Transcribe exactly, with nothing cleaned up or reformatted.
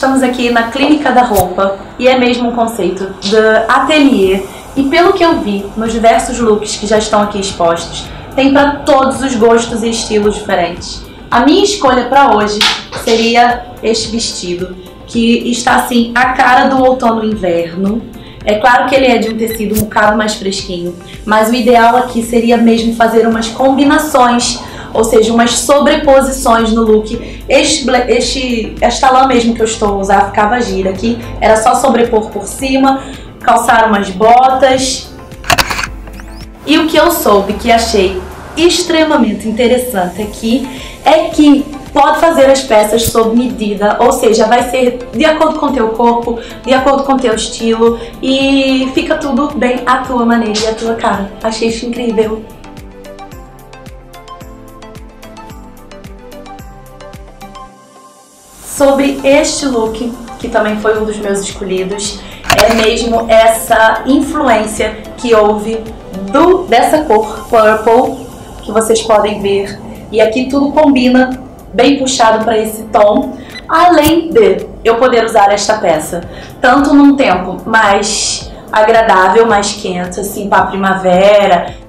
estamos aqui na Clínica da Roupa e é mesmo um conceito de ateliê. E pelo que eu vi nos diversos looks que já estão aqui expostos, tem para todos os gostos e estilos diferentes. A minha escolha para hoje seria este vestido, que está assim a cara do outono e inverno. É claro que ele é de um tecido um bocado mais fresquinho, mas o ideal aqui seria mesmo fazer umas combinações, ou seja, umas sobreposições no look. Este, este, esta lã mesmo que eu estou a usar ficava gira aqui, era só sobrepor por cima, calçar umas botas. E o que eu soube, que achei extremamente interessante aqui, é que pode fazer as peças sob medida, ou seja, vai ser de acordo com o teu corpo, de acordo com o teu estilo, e fica tudo bem à tua maneira e à tua cara. Achei isso incrível. Sobre este look, que também foi um dos meus escolhidos, é mesmo essa influência que houve do, dessa cor purple, que vocês podem ver. E aqui tudo combina, bem puxado para esse tom, além de eu poder usar esta peça tanto num tempo mais agradável, mais quente, assim, para a primavera,